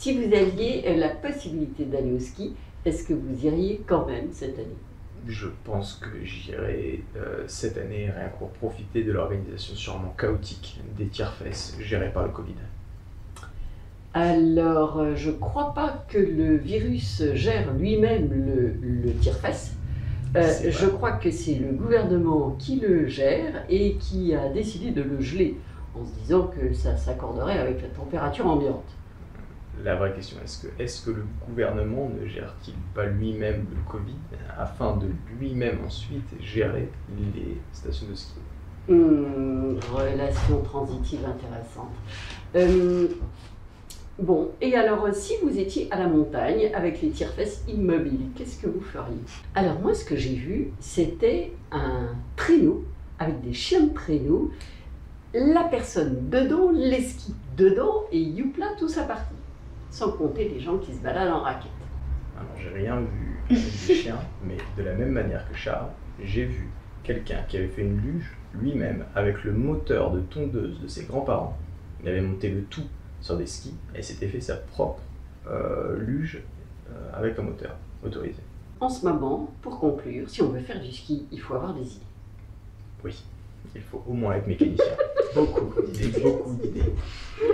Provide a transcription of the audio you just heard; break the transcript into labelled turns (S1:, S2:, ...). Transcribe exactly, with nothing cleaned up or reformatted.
S1: Si vous aviez la possibilité d'aller au ski, est-ce que vous iriez quand même cette année?
S2: Je pense que j'irai euh, cette année rien que pour profiter de l'organisation sûrement chaotique des tire-fesses gérées par le Covid.
S1: Alors, je ne crois pas que le virus gère lui-même le, le tire-fesses. Euh, je crois que c'est le gouvernement qui le gère et qui a décidé de le geler en se disant que ça s'accorderait avec la température ambiante.
S2: La vraie question, est-ce que, est-ce que le gouvernement ne gère-t-il pas lui-même le Covid afin de lui-même ensuite gérer les stations de ski?
S1: Hum, relation transitive intéressante. Euh, bon, et alors si vous étiez à la montagne avec les tire-fesses immobiles, qu'est-ce que vous feriez? Alors moi, ce que j'ai vu, c'était un traîneau avec des chiens de traîneau, la personne dedans, les skis dedans et youpla tout sa partie. Sans compter les gens qui se baladent en raquette.
S2: Alors, j'ai rien vu avec des chiens, mais de la même manière que Charles, j'ai vu quelqu'un qui avait fait une luge lui-même avec le moteur de tondeuse de ses grands-parents. Il avait monté le tout sur des skis et s'était fait sa propre euh, luge euh, avec un moteur autorisé.
S1: En ce moment, pour conclure, si on veut faire du ski, il faut avoir des idées.
S2: Oui, il faut au moins être mécanicien. Beaucoup d'idées, beaucoup d'idées.